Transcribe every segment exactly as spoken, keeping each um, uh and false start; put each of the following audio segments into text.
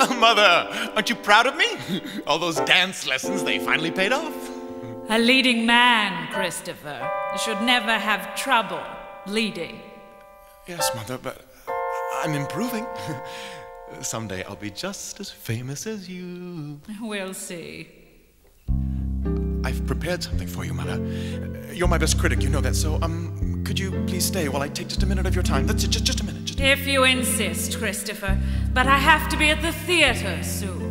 Mother, aren't you proud of me? All those dance lessons, they finally paid off. A leading man, Christopher, should never have trouble leading. Yes, Mother, but I'm improving. Someday I'll be just as famous as you. We'll see. I've prepared something for you, Mother. You're my best critic, you know that, so, um, could you please stay while I take just a minute of your time? That's it, just, just a minute. Just a minute. If you insist, Christopher, but I have to be at the theater soon.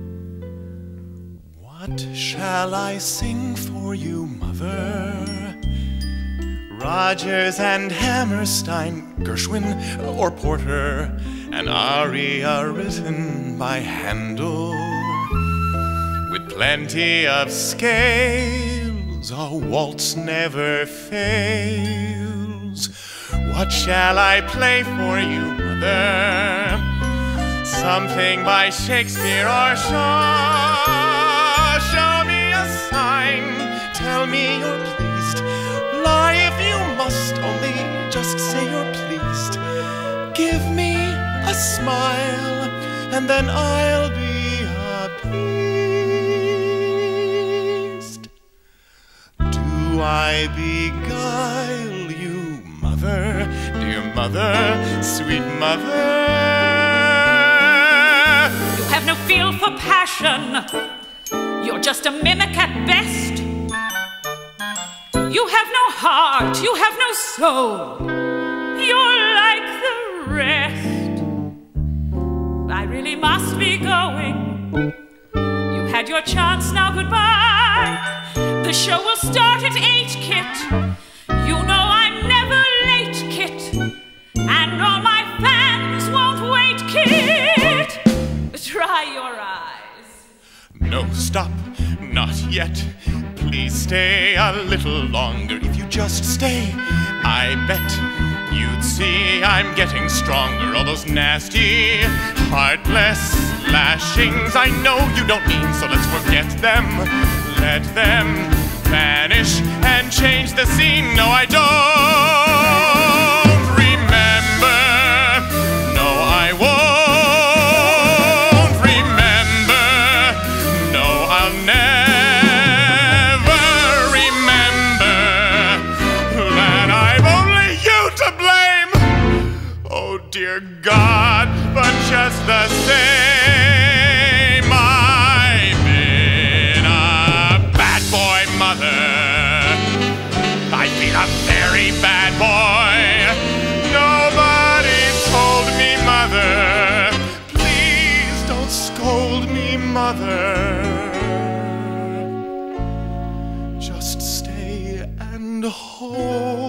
What shall I sing for you, Mother? Rodgers and Hammerstein, Gershwin or Porter, an aria written by Handel, with plenty of scales, a waltz never fails. What shall I play for you, Mother? Something by Shakespeare or Shaw. Show me a sign, tell me you're pleased. Lie if you must, only just say you're pleased. Give me a smile, and then I'll be appeased. Do I beguile you, Mother, dear Mother, sweet Mother? You have no feel for passion. You're just a mimic at best. You have no heart, you have no soul. You're like the rest. I really must be going. You had your chance, now goodbye. The show will start at eight, Kit. You know I'm never late, Kit. And all my fans won't wait, Kit. Dry your eyes. No, stop, not yet. Please stay a little longer. If you just stay, I bet you'd see I'm getting stronger. All those nasty, heartless lashings I know you don't mean, so let's forget them. Let them vanish and change the scene. No, I don't remember. No, I won't remember. No, I'll never. Dear God, but just the same, I've been a bad boy, Mother. I've been a very bad boy. Nobody told me, Mother. Please don't scold me, Mother. Just stay and hold